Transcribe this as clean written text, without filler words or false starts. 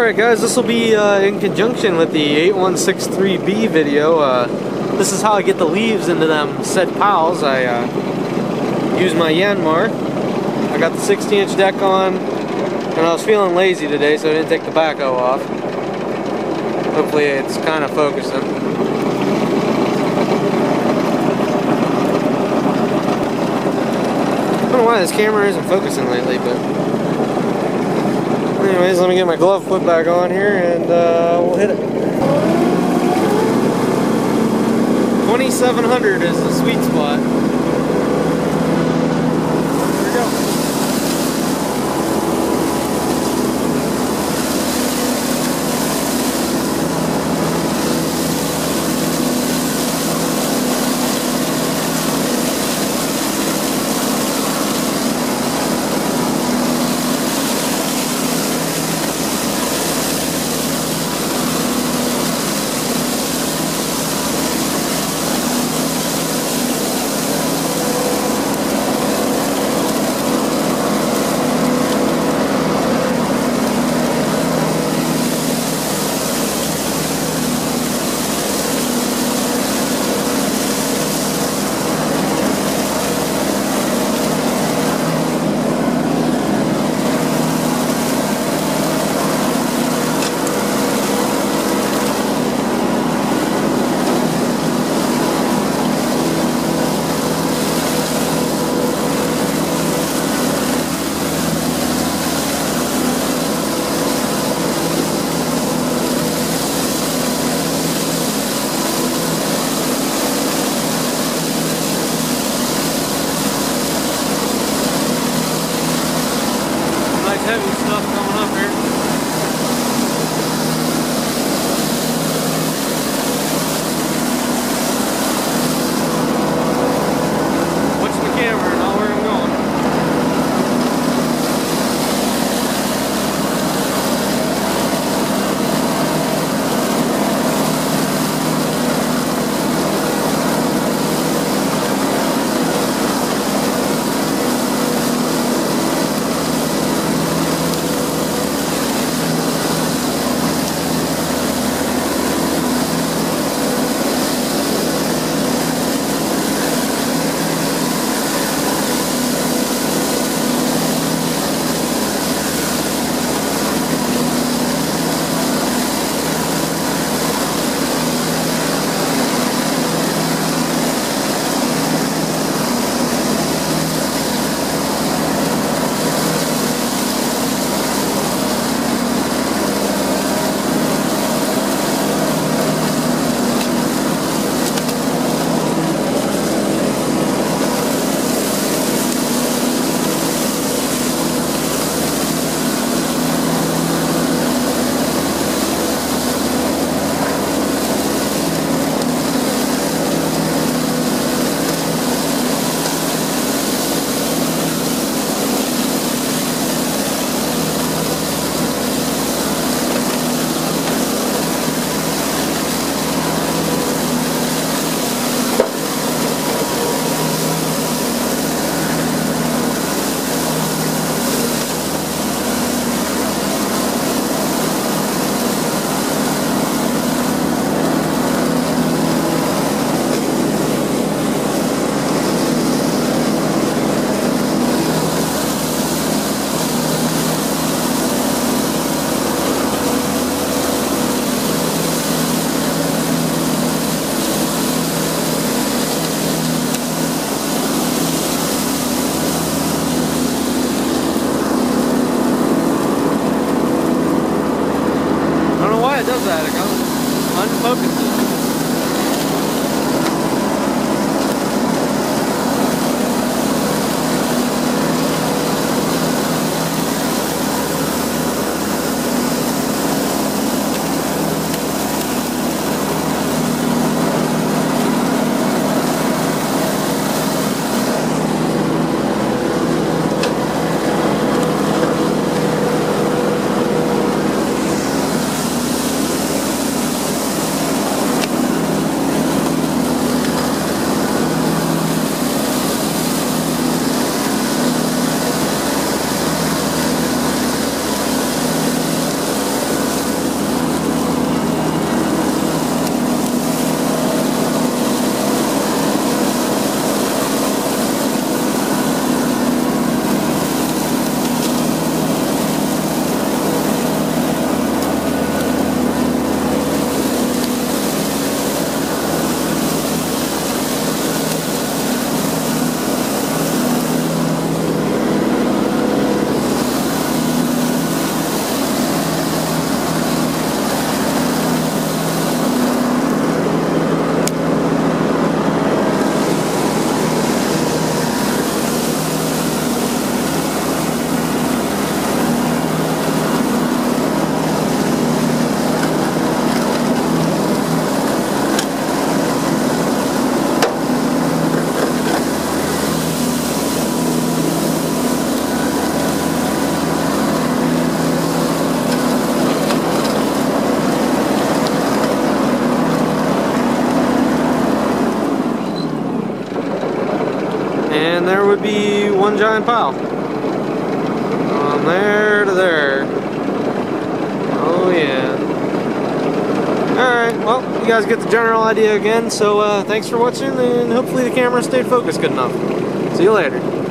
Alright guys, this will be in conjunction with the 8163B video. This is how I get the leaves into them said piles. I use my Yanmar. I got the 60-inch deck on, and I was feeling lazy today, so I didn't take the backhoe off. Hopefully it's kind of focusing. I don't know why this camera isn't focusing lately, but anyways, let me get my glove put back on here and we'll hit it. 2700 is the sweet spot. Here we go. and there would be one giant pile. From there to there. Oh yeah. Alright, well, you guys get the general idea again, so thanks for watching, and hopefully the camera stayed focused good enough. See you later.